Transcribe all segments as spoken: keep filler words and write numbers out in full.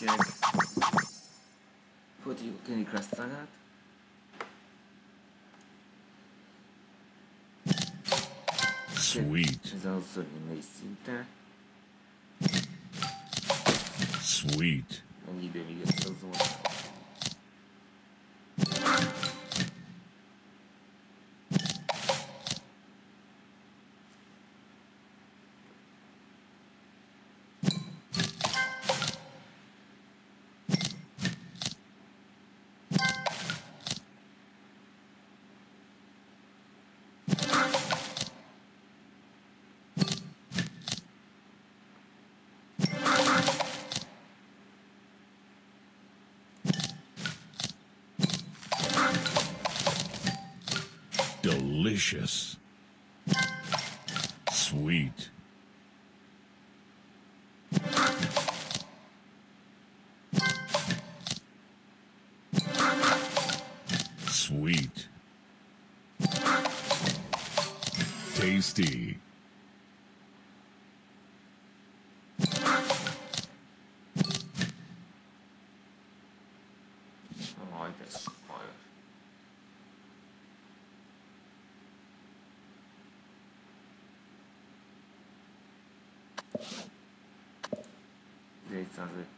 tényleg folytatjuk a Candy Crush szagát. Sweet. Ez a szörnyű szinte. Sweet. Mennyi idő még összehozom. Delicious. Sweet. Sweet. Tasty. Majd ez majd. négy százalék.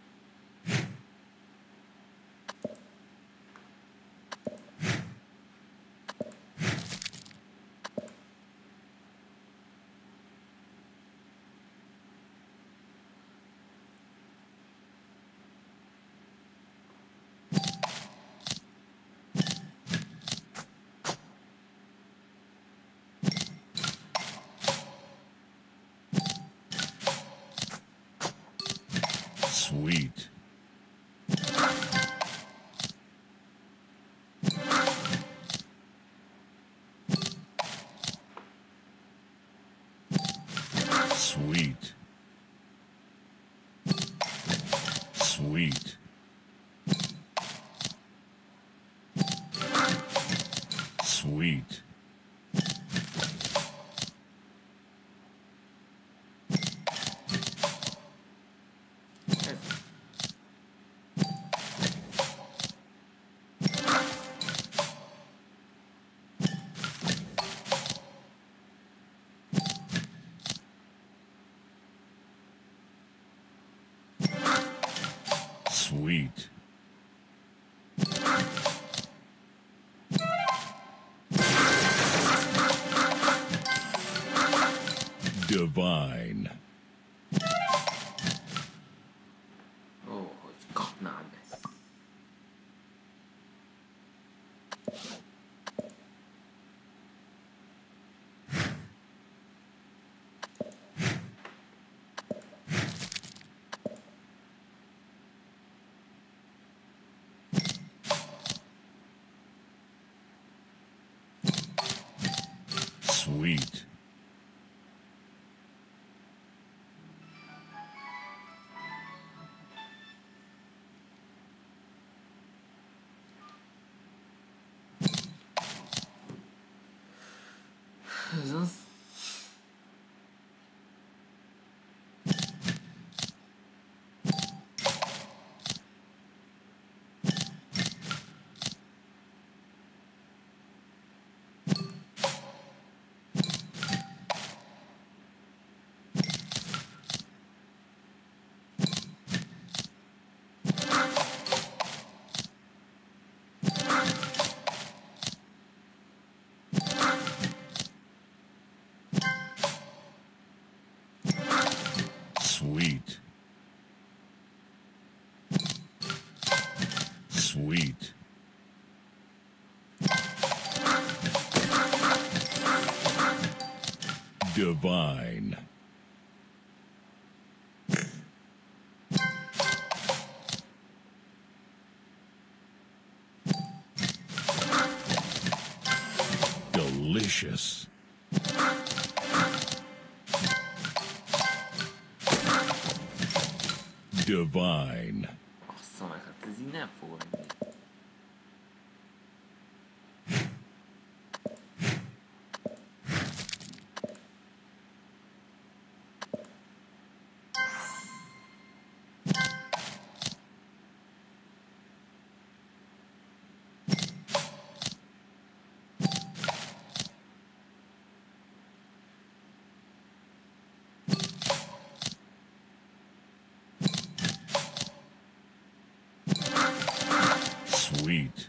Sweet. Sweet. Sweet. Sweet. Sweet. Divine. Ó, hogy kapnám be. Sweet. Ez az. Sweet. Sweet. Divine. Delicious. Divine. Bassza meg, hát ez így nem fog menni. Sweet.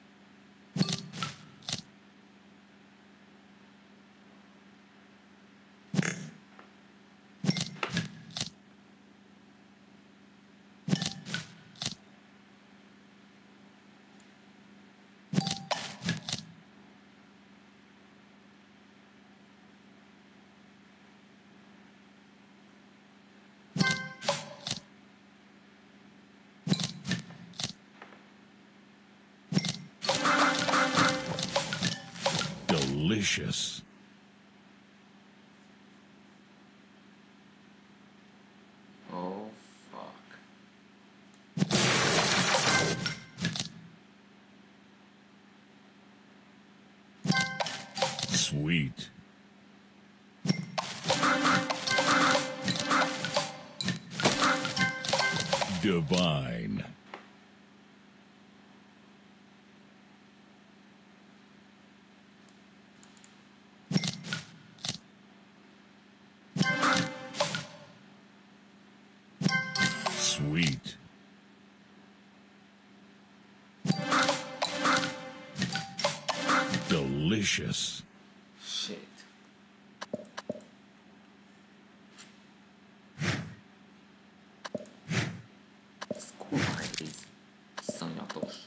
Delicious. Oh, fuck. Sweet. Divine. Sweet. Delicious. Shit. Kurwa, jest sonhatóż.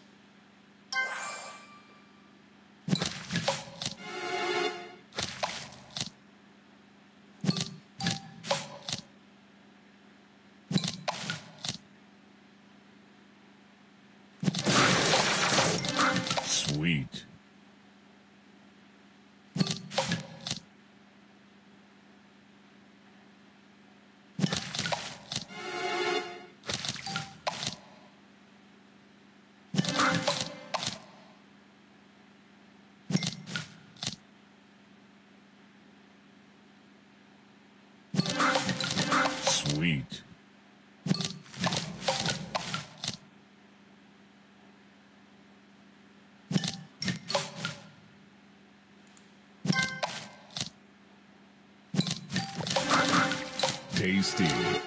Sweet. Sweet. Tasty.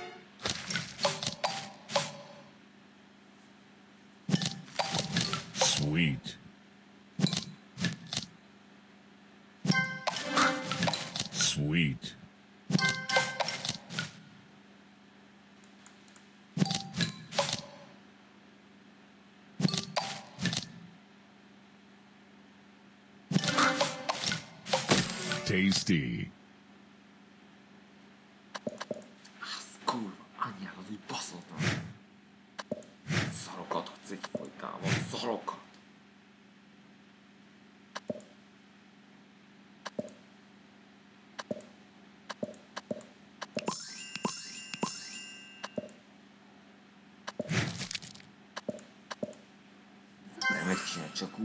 Sweet. Sweet. Tasty. Kurwa, Ania, rozwój basą tam. Zarokot chce twój tam, zarokot. Zabrajmy księczeku.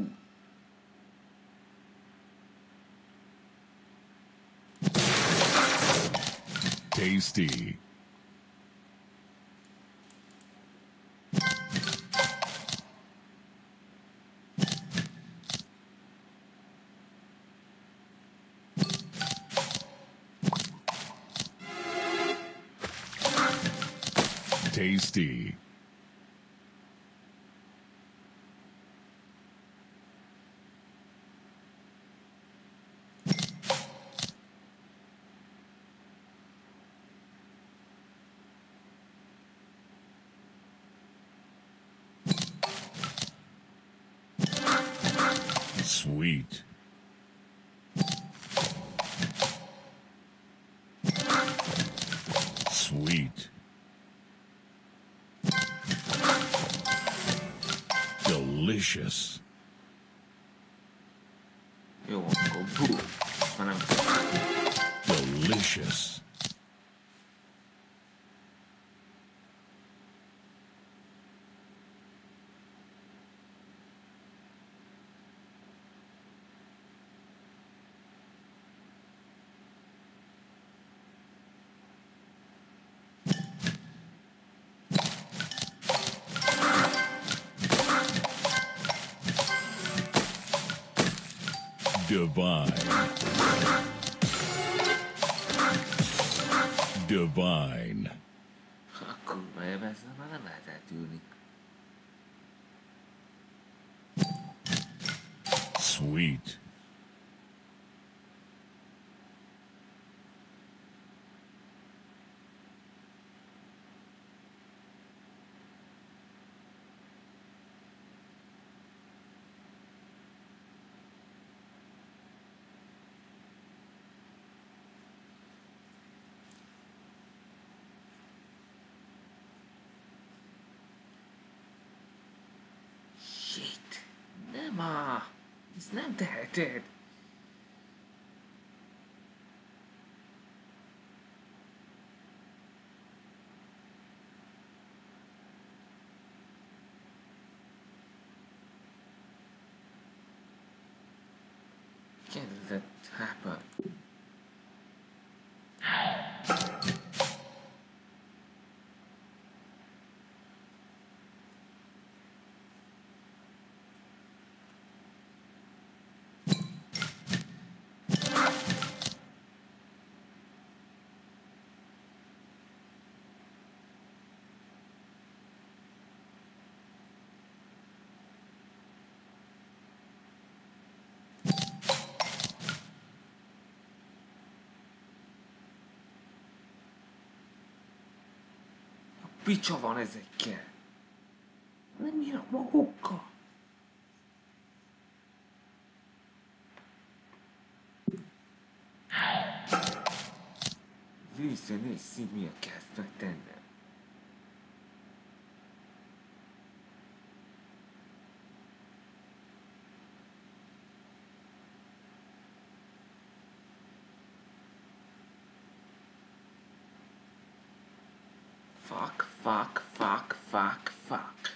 Tasty. Tasty. Sweet. Sweet. Delicious. You want to go boo. When I'm Delicious. Divine. Divine. kurwa, ja bez na nada tűnik. Sweet. Shit! Nem á! Ezt nem teheted! Can't let that happen. Picsa van ezekkel? Nem bírnak magukkal. Visszanéz szín, mi a kezdve tennem. Fuck, fuck, fuck, fuck, fuck.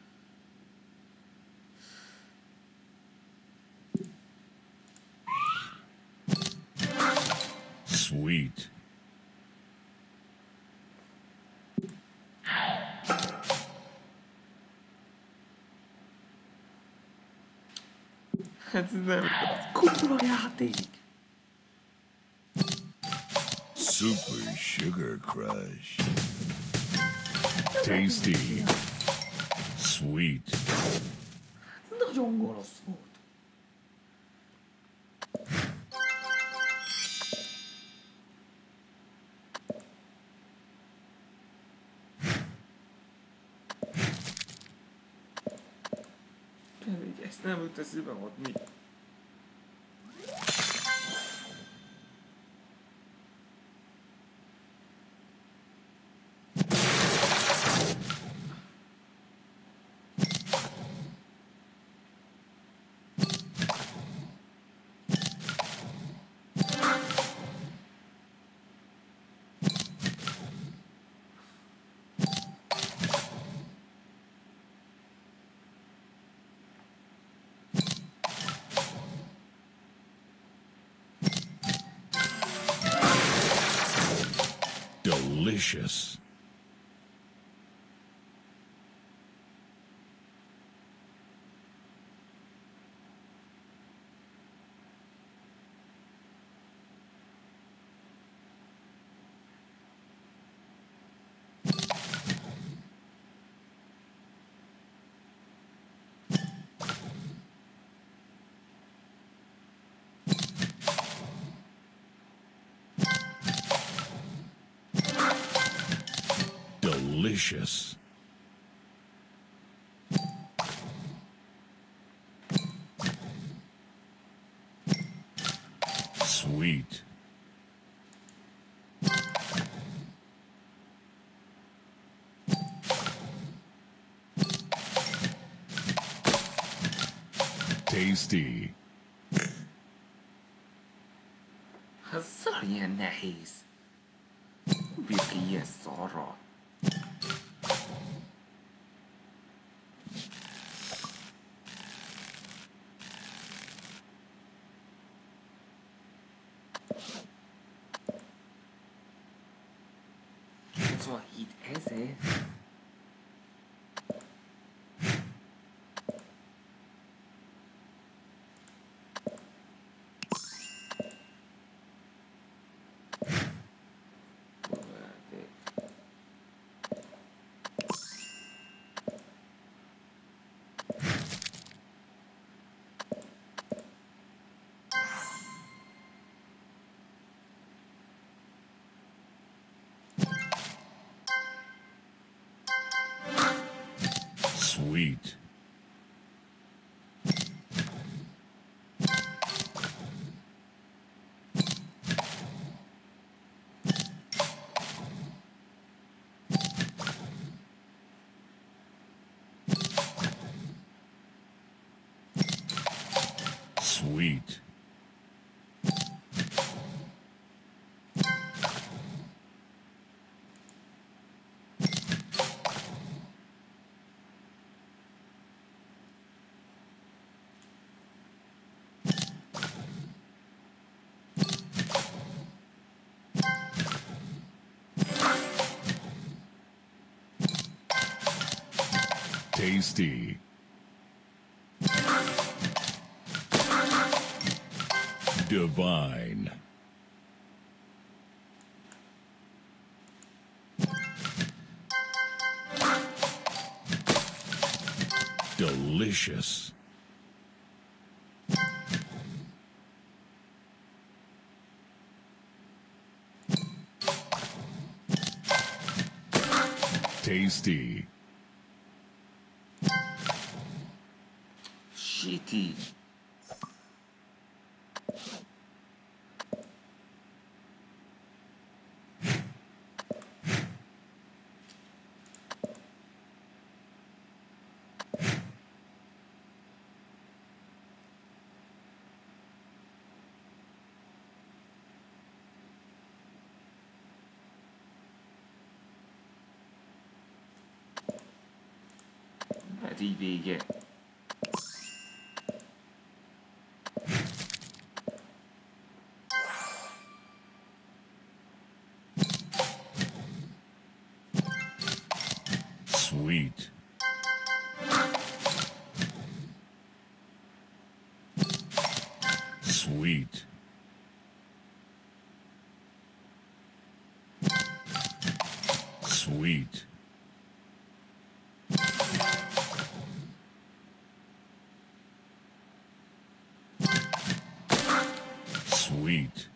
Sweet. Ez nem, ez kurva játék. Super Sugar Crush. Tasty. Sweet. Nagyon gonosz volt. Pedig ezt nem jut eszébe adni. Delicious. Delicious. Sweet. Tasty. Ez szörnyen nehéz. Bír ki ilyen szarra. Szóval itt ezért. Sweet. Sweet. Tasty. Divine. Delicious. Tasty. Shitty. Lehet így vége. Sweet. Sweet. Sweet. Sweet.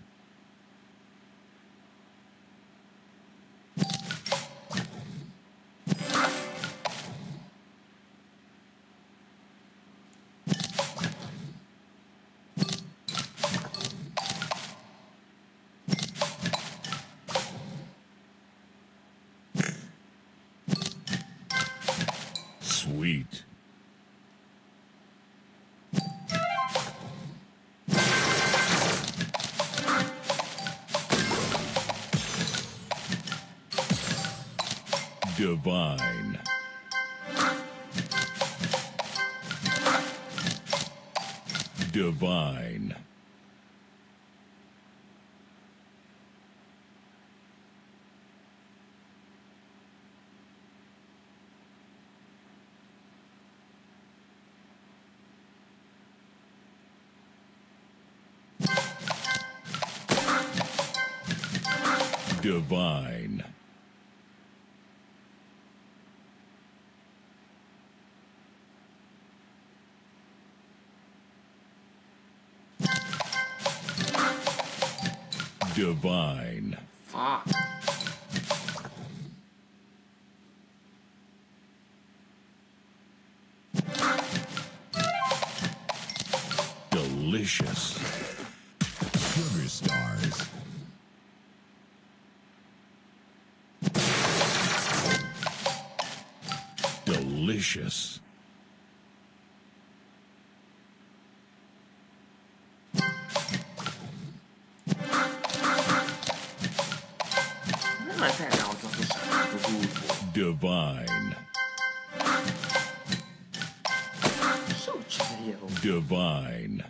Sweet. Divine. Divine. Divine. Divine. Fuck. Delicious. Sugar stars. Delicious. Non è che era un gioco sacro tutto. Divine. Cosa succede io? Divine.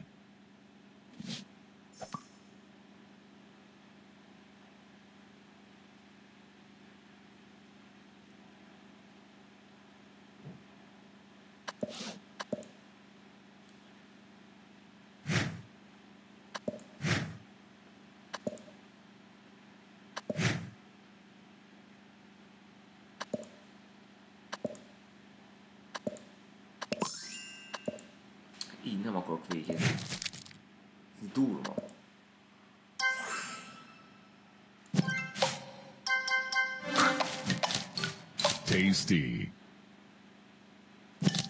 Így nem akarok végezni. Ez durva. Tasty.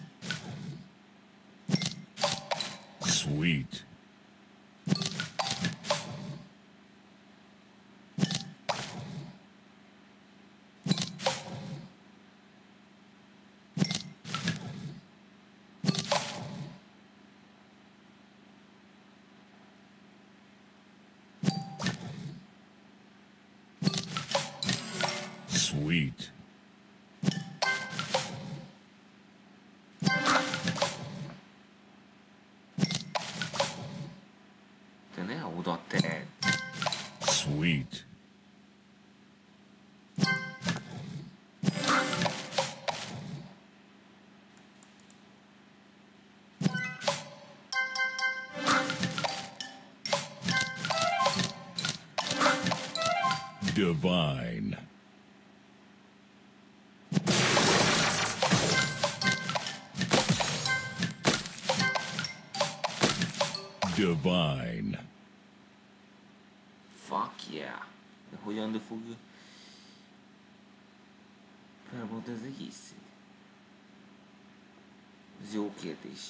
Sweet. Te ne auto a te. Sweet. Divine. Divine. Fuck yeah. De hogyan fog felbontani az egészét? Ez jó kérdés.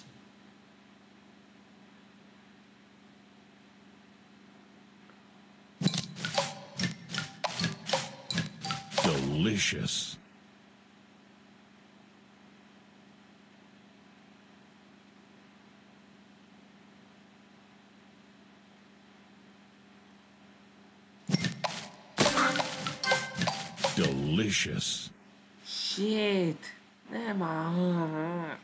Delicious. Delicious. Shit! Nem áll.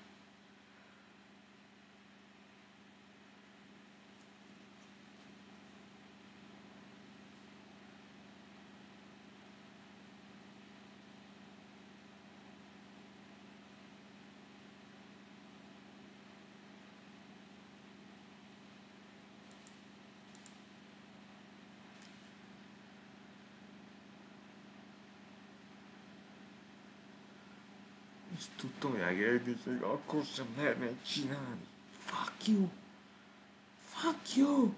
És tudtam megérni, hogy akkor sem mernék csinálni. Fuck you! Fuck you!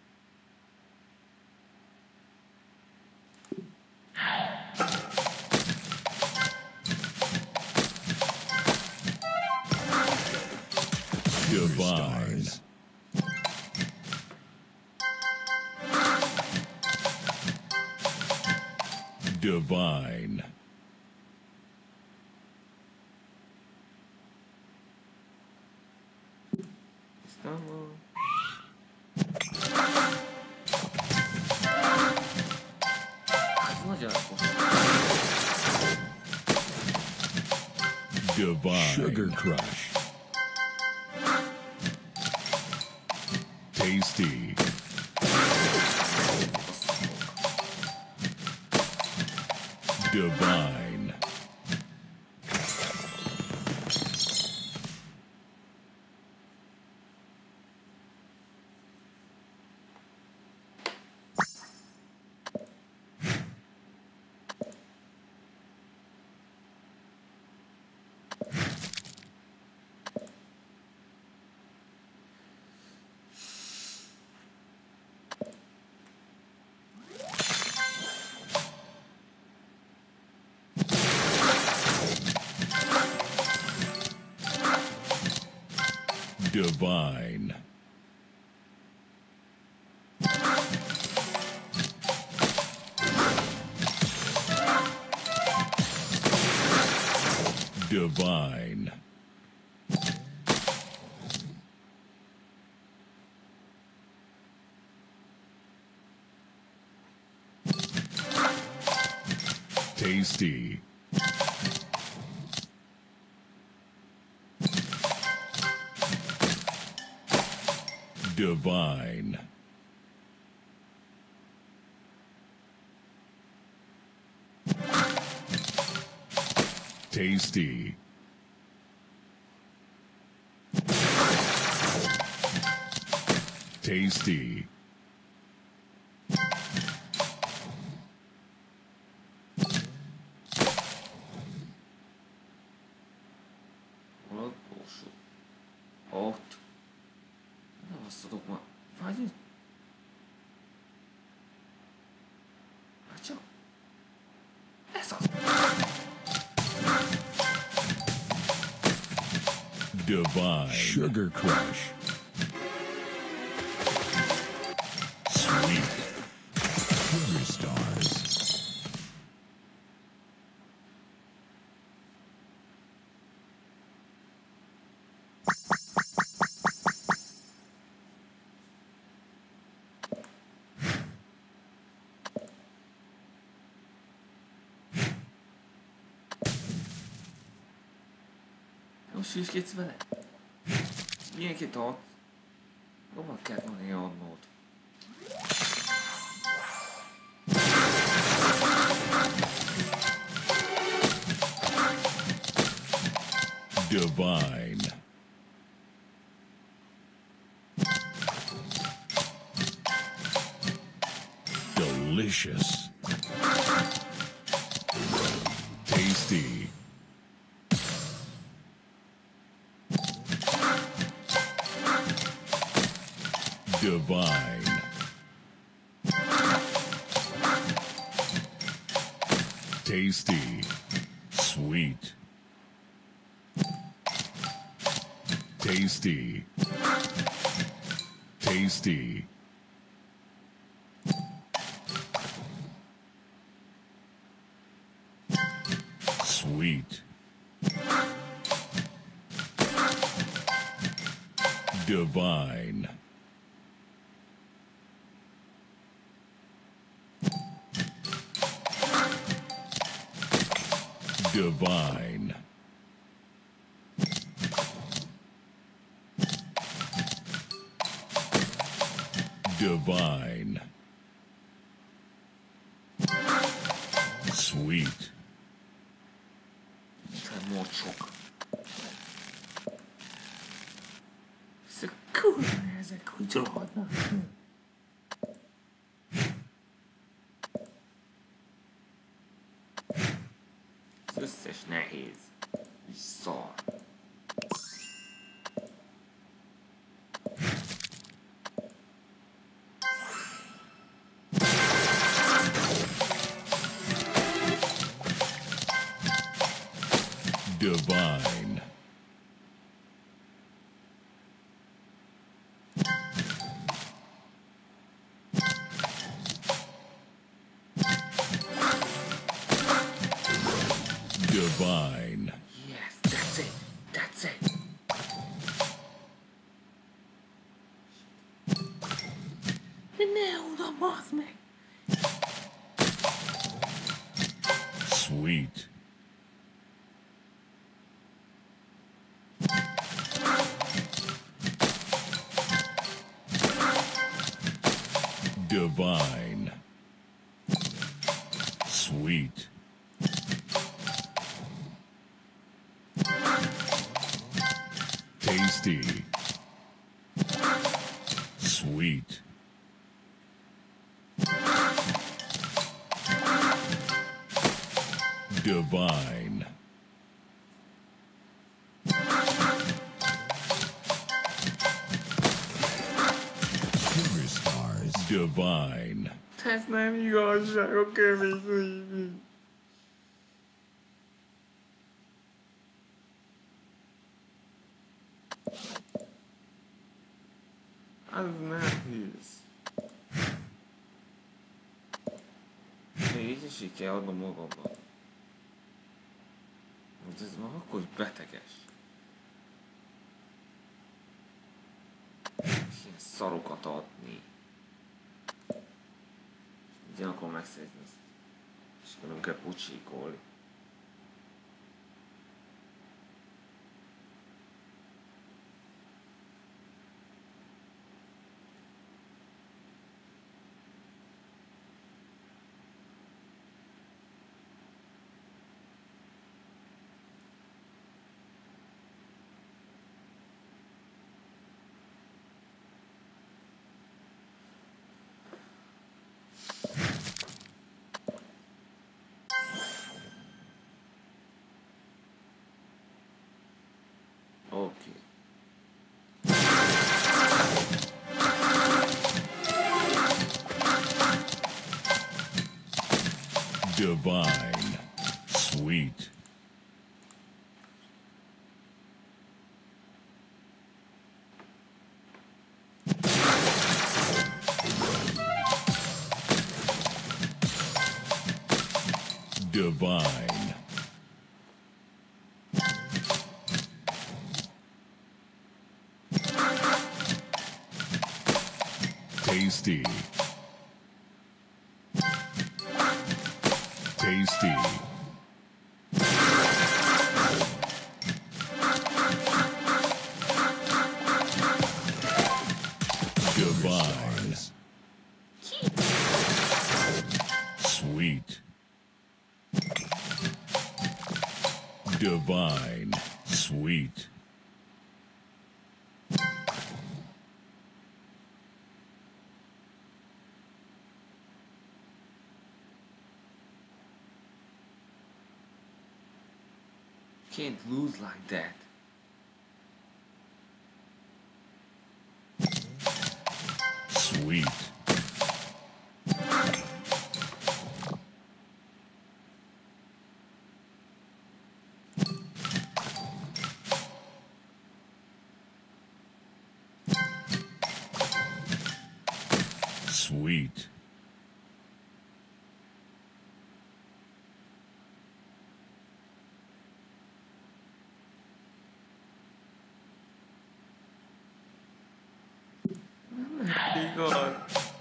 Divine. Divine. Aztán... Ez nagyon fontos. Divine. Sugar Crush. Tasty. Divine. Divine. Divine. Tasty. Divine. Tasty. Tasty. Hol a borsó? Ott. Nem azt adok ma. Várj itt. Hát csak. Ez az. Divine. Sugar Crush. Sweet. Sugar Stars. Precies iets van het. Niet een tot. Kom maar, kijk nog heel nood. Divine. Delicious. Tasty. Divine. Tasty. Sweet. Tasty. Tasty. Sweet. Divine. Divine. Divine. Sweet. Try more chalk. It's a cool as a creature hot now. Összes nehéz. És szar. Divine. Divine. Yes, that's it. That's it. Nailed the boss man. Sweet. Divine. Sweet. Tasty. Sweet. Divine. Sugar stars. Divine. Ez nem igazság, a kemény szívű. Az nehéz. Még így is így kell adnom magamban. Most ez már akkor is beteges. Ilyen szarokat adni. Ugye akkor megszerezni ezt. És akkor nem kell pucsíkolni. Okay. Divine. Sweet. Divine. Tasty. Tasty. Divine. Sweet. Can't lose like that. Sweet. Sweet. 이거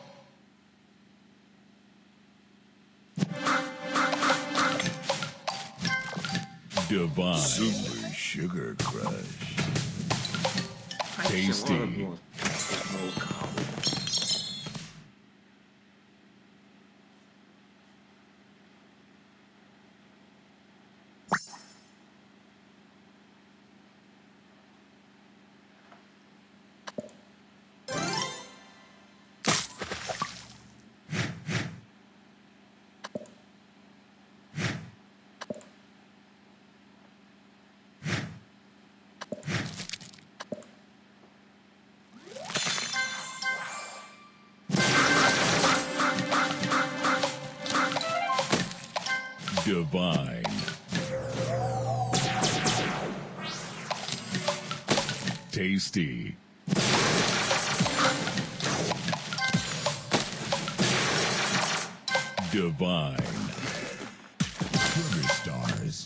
Divine. Super Sugar Crush. Tasty. 뭐, 뭐 가고. Divine. Tasty. Divine. Sugar Stars.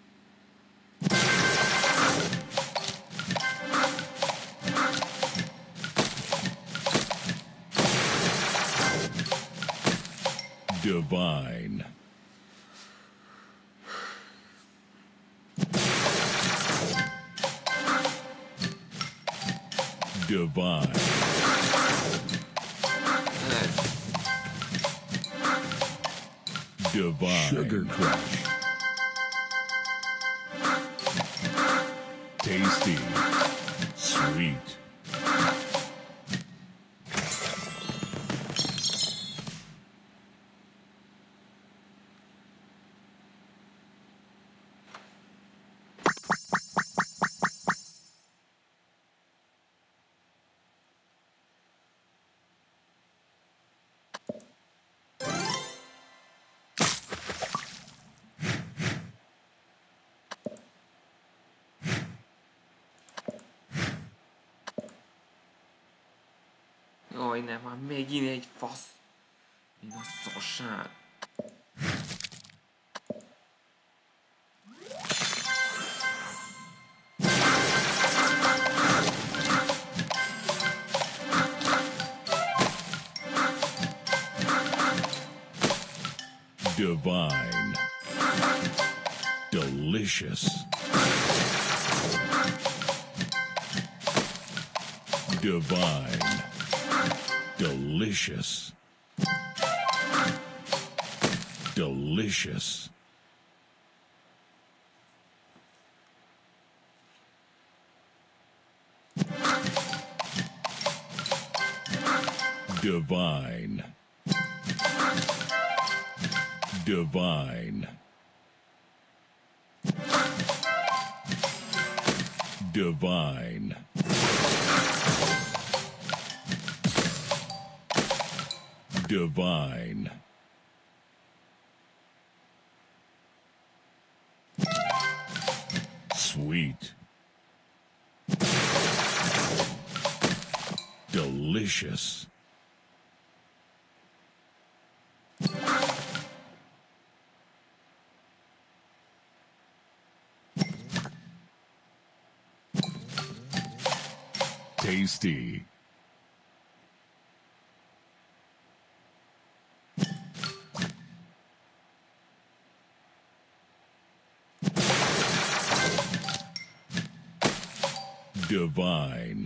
Divine. Divine. Divine. Sugar Crush. Tasty. Sweet. Jaj, nem, már megint egy fasz. Mi a szarság. Divine. Delicious. Divine. Delicious. Delicious. Divine. Divine. Divine. Divine. Sweet. Delicious. Tasty. Divine.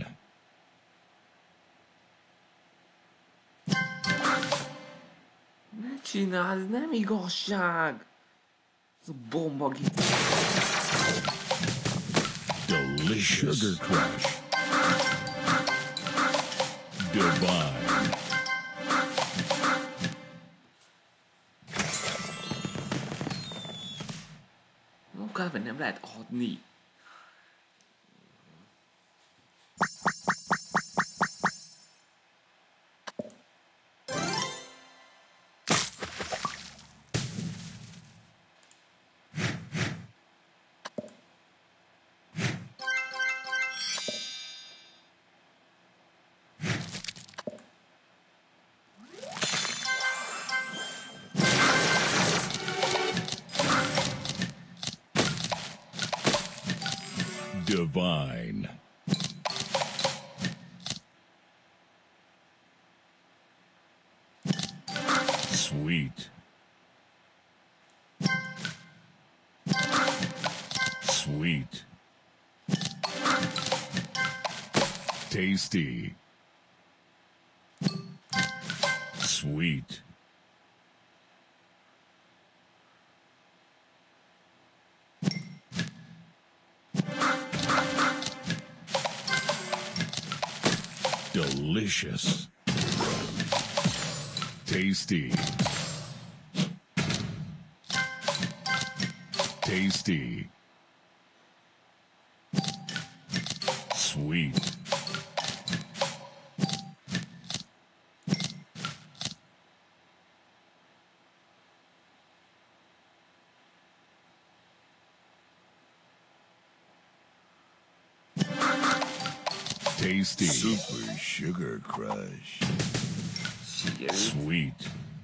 Ne csinálj, nem igazság! Bomba git. Delicious. Sugar Crush. Divine. Non kan vi nämligen ett åt ni. Divine. Sweet. Sweet. Tasty. Sweet. Delicious. Tasty. Tasty. Sweet. Tasty. Super Sugar Crush. Sweet.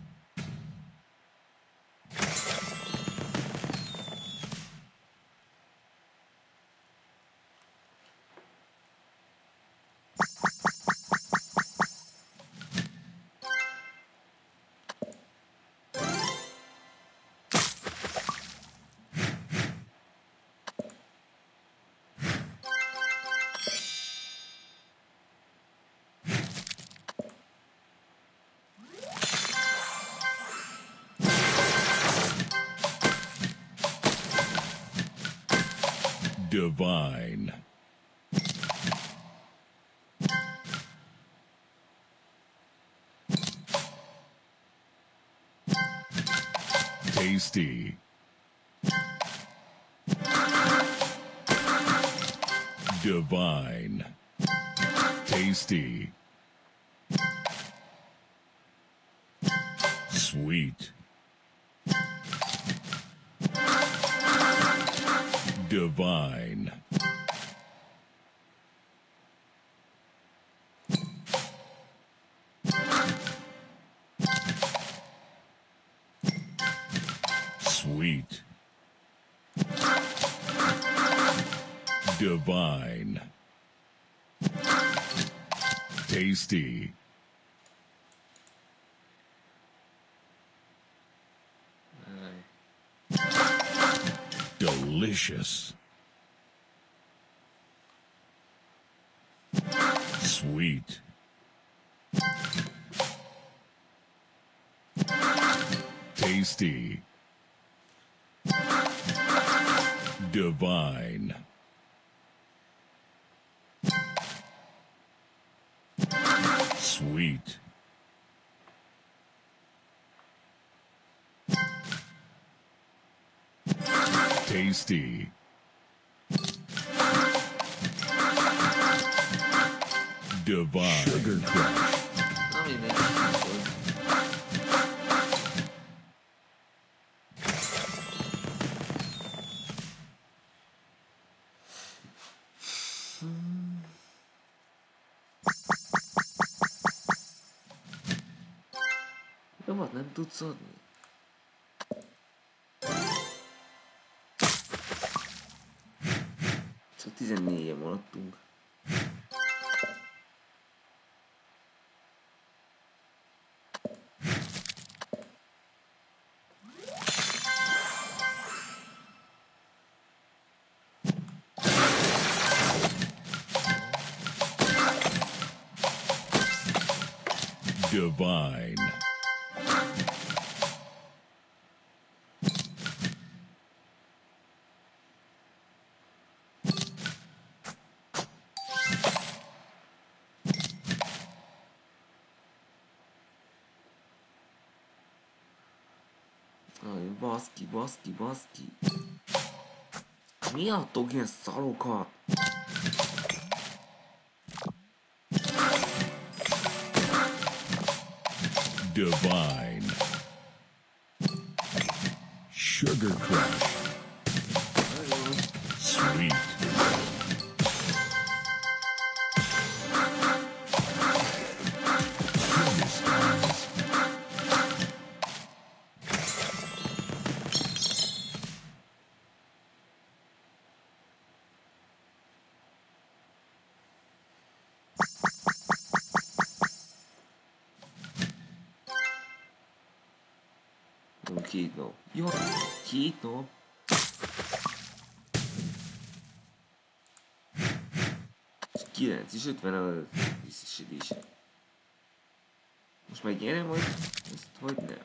Divine. Tasty. Divine. Tasty. Sweet. Divine. Sweet. Divine. Tasty. Delicious. Sweet. Tasty. Divine. Sweet. Tasty. Divine. Sugar Crush. No mi dejes. Chyba ten tu co? Co tizennégy maradtunk? Divine. あバスキバスキバスキミアとゲンサロか Divine. Sugar Crush. Sweet. Philistines. Kito. Yo, Kito. Kilenc és ötven előtt visszasítése. Most megérem, hogy ezt hogy nem.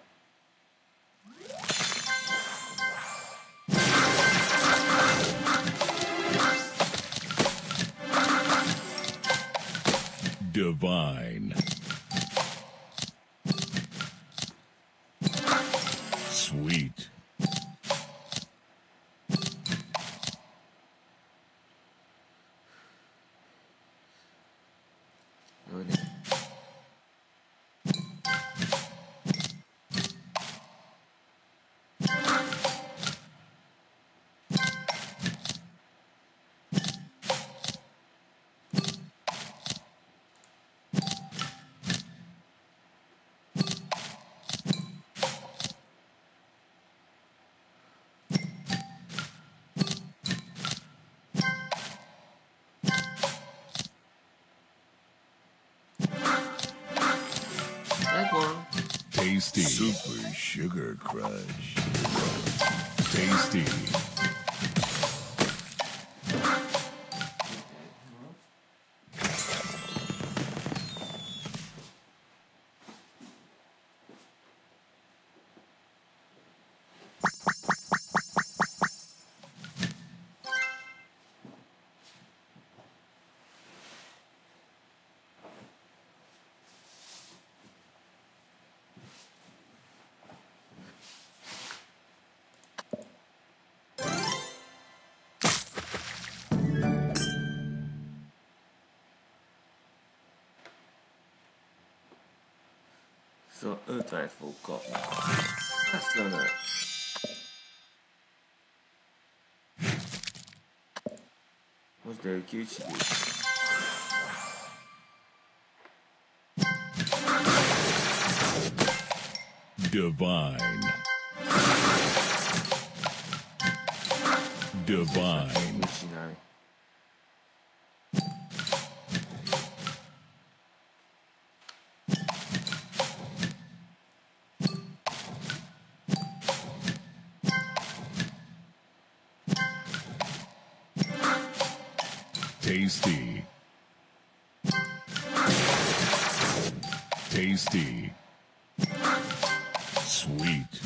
Divine. Sweet. Jó, nem. Megvan. Tasty. Super Sugar Crush. Tasty. Szóval ötvenet fogok kapni. Köszönöm. Most derül ki, hogy sikerült. Divine. Divine. Mit csinálni? Tasty. Tasty. Sweet.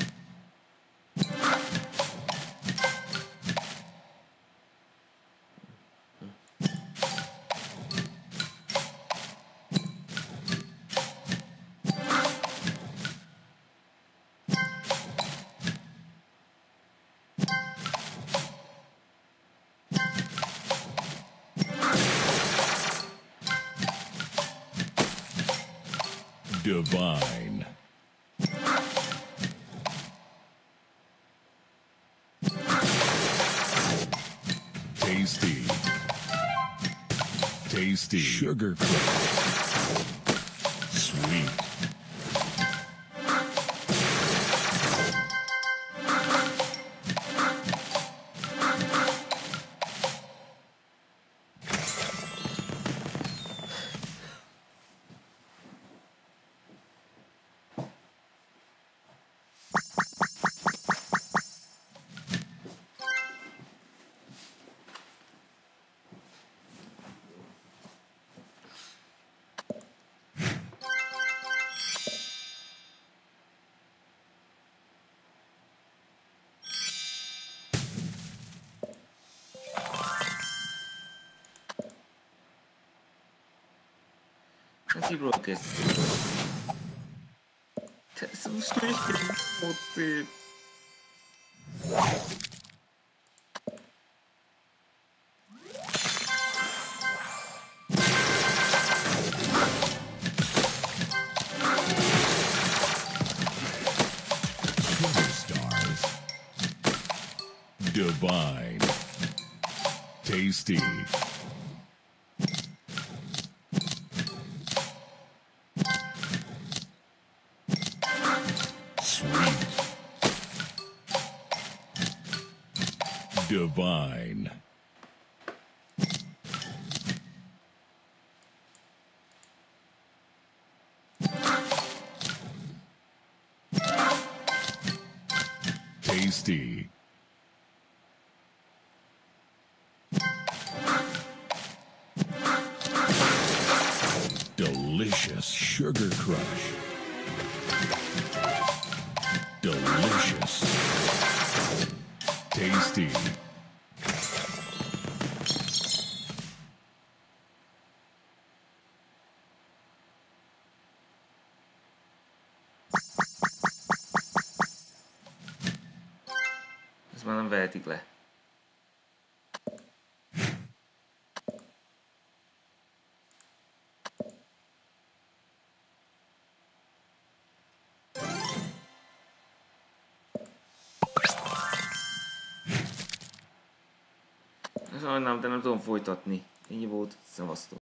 Divine. Tasty. Tasty. Sugar Crush. Sweet. Nanti broadcast. Tak semestinya kita motif. Stars. Divine. Tasty. Sweet. Divine. Tasty. Delicious Sugar Crush. Delicious. Tasty. Ezt már nem vehetik le. Sajnálom, de nem tudom folytatni. Ennyi volt, szevasztok.